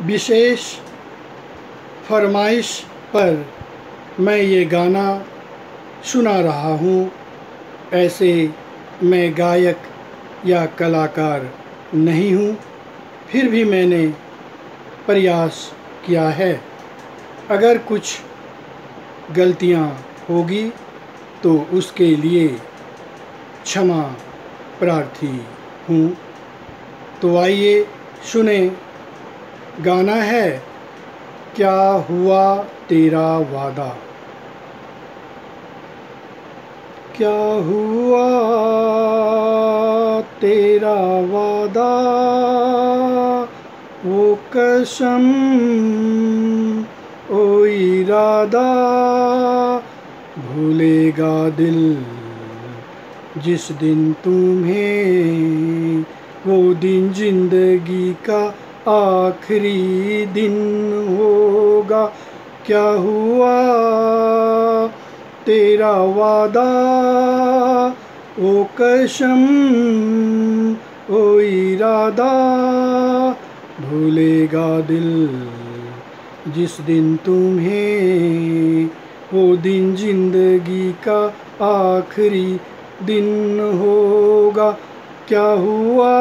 विशेष फरमाइश पर मैं ये गाना सुना रहा हूँ। ऐसे मैं गायक या कलाकार नहीं हूँ, फिर भी मैंने प्रयास किया है। अगर कुछ गलतियाँ होगी तो उसके लिए क्षमा प्रार्थी हूँ। तो आइए सुने, गाना है क्या हुआ तेरा वादा। क्या हुआ तेरा वादा, वो कसम ओ इरादा, भूलेगा दिल जिस दिन तुम्हें, वो दिन जिंदगी का आखिरी दिन होगा। क्या हुआ तेरा वादा, ओ कसम ओ इरादा, भूलेगा दिल जिस दिन तुम्हें, वो दिन जिंदगी का आखिरी दिन होगा। क्या हुआ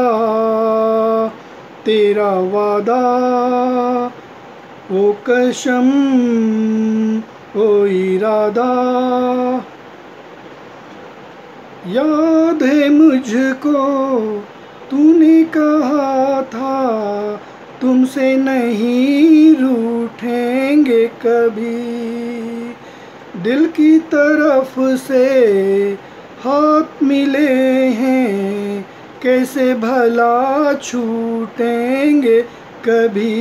तेरा वादा, ओ कसम ओ इरादा। याद है मुझको तूने कहा था, तुमसे नहीं रूठेंगे कभी। दिल की तरफ से हाथ मिले हैं, कैसे भला छूटेंगे कभी।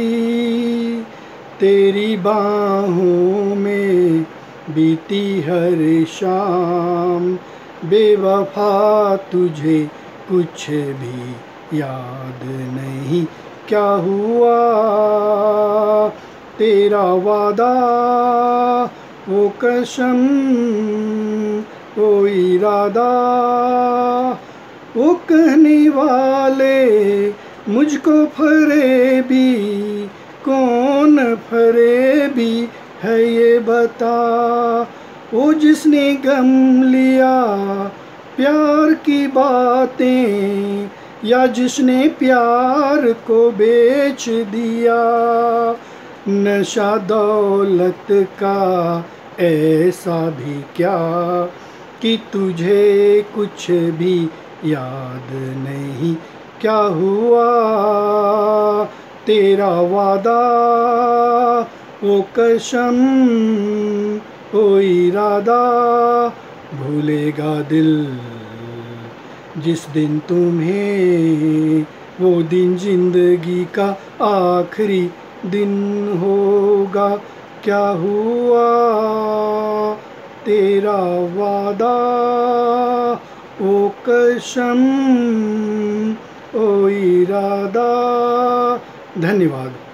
तेरी बाहों में बीती हर शाम, बेवफा तुझे कुछ भी याद नहीं। क्या हुआ तेरा वादा, वो कसम ओ इरादा। वो कहने वाले मुझको फरेबी, कौन फरेबी है ये बता। वो जिसने गम लिया प्यार की बातें, या जिसने प्यार को बेच दिया। नशा दौलत का ऐसा भी क्या कि तुझे कुछ भी याद नहीं। क्या हुआ तेरा वादा, वो कसम ओ इरादा, भूलेगा दिल जिस दिन तुम्हें, वो दिन जिंदगी का आखिरी दिन होगा। क्या हुआ तेरा वादा, ओ कसम ओ इरादा। धन्यवाद।